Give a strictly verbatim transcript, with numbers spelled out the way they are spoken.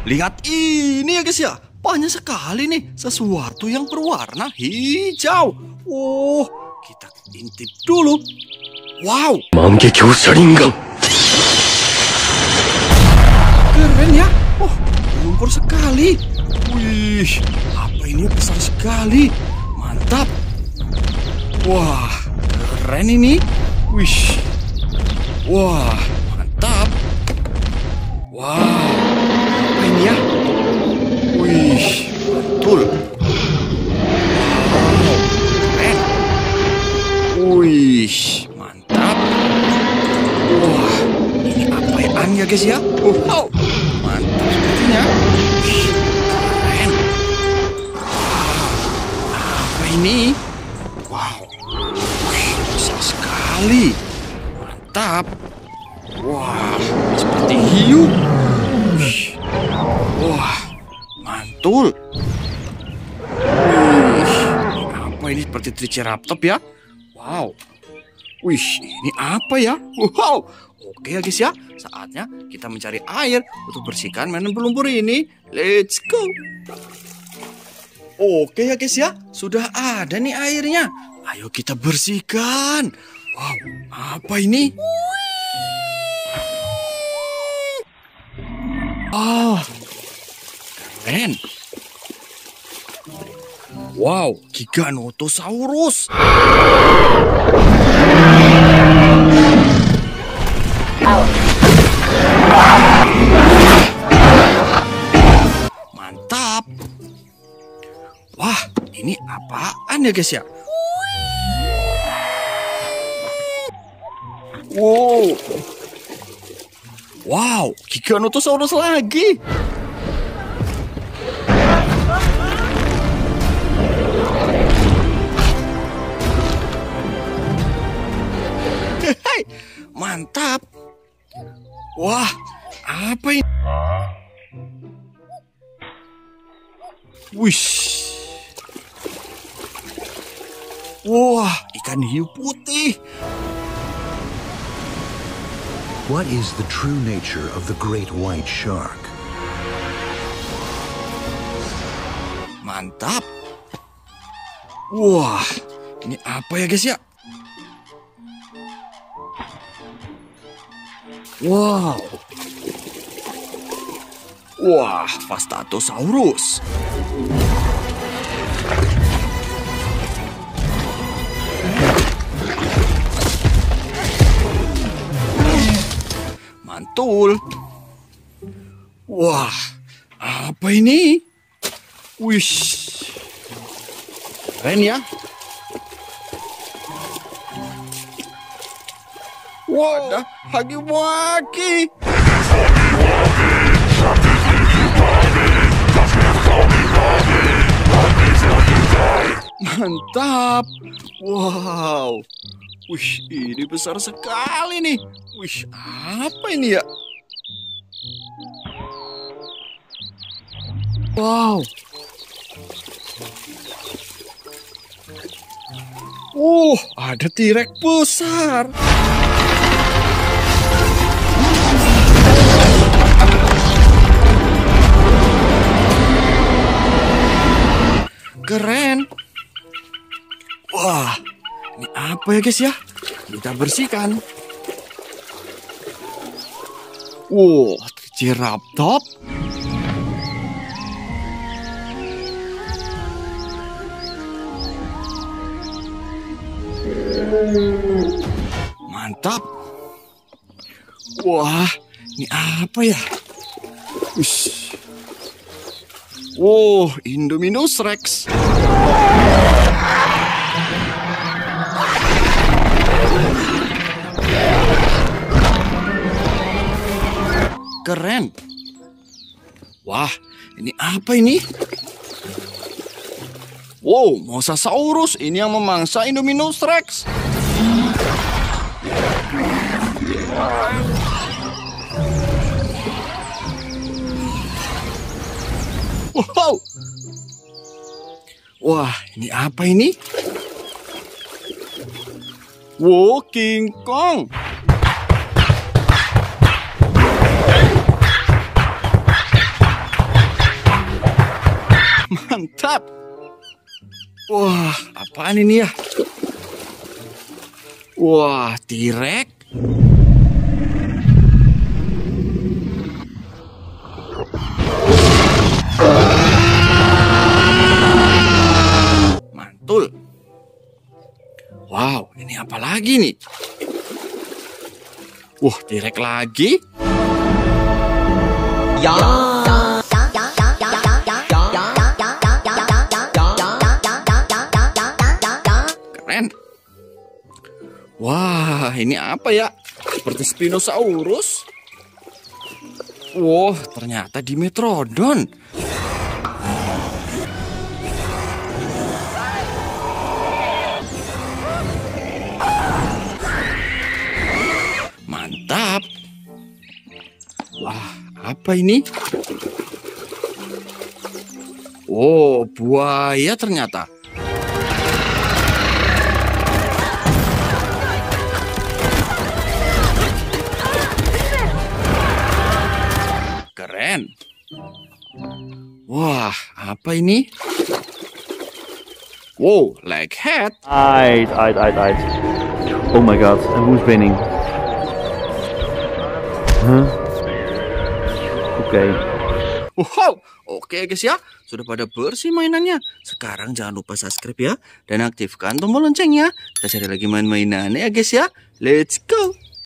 lihat ini ya guys ya. Banyak sekali nih sesuatu yang berwarna hijau. Oh, kita intip dulu. Wow, Mangekyo Sharingan. keren ya. Oh, lumpur sekali. Wih, apa ini besar sekali. Mantap. Wah, keren ini. Wih. Wah, mantap. Wow, apa ini ya? Wih, betul. Wow, keren. Wih, mantap. Wah, ini apaan ya guys ya? Wow, mantap sepertinya. Wih, keren. Apa ini? Wow, wih, besar sekali. Mantap. Wah, seperti hiu. Wih. Wah, mantul. Wih, apa ini seperti Triceratops ya? Wow. Wih, ini apa ya? Wow. Oke ya guys ya, saatnya kita mencari air untuk bersihkan mainan berlumpur ini. Let's go. Oke ya guys ya, sudah ada nih airnya. Ayo kita bersihkan. Wow, apa ini? Ah, keren. Wow, Giganotosaurus. Mantap. Wah, ini apaan ya guys ya? Wow. Wow, Giganotosaurus lagi. Hei, mantap. Wah, apa ini? Wih. Wah, ikan hiu putih. What is the true nature of the great white shark? Mantap. Wah, ini apa ya guys ya? Wow. Wah, Vastatosaurus. Mantul. Wah, apa ini? Wih, keren ya. Wah, ada hagi-wagi. Mantap. Wow. Wih, ini besar sekali nih. Wih, apa ini ya? Wow. Uh, ada T-Rex besar. Keren. Wah, ini apa ya guys ya? Kita bersihkan. Wow, Triceratops. Mantap. Wah, ini apa ya? Ush. Wow, Indominus Rex. Keren. Wah, ini apa ini? Wow, Mosasaurus ini yang memangsa Indominus Rex. Wow. Wah, ini apa ini? Wow, King Kong. Mantap. Wah, apaan ini ya? Wah, T-Rex. Mantul. Wow, ini apa lagi nih? Wah, T-Rex lagi. Ya. Keren. Wah, ini apa ya? Seperti Spinosaurus. Wah, ternyata Dimetrodon. Mantap. Wah, apa ini? Oh, buaya ternyata. Keren. Wah, apa ini? Wow, leg head. Uit, uit, uit, uit. Oh my god, en who's winning? Huh? Oke. Okay. Wow, oke guys ya, sudah pada bersih mainannya. Sekarang jangan lupa subscribe ya, dan aktifkan tombol loncengnya. Kita cari lagi main-mainannya ya guys ya. Let's go.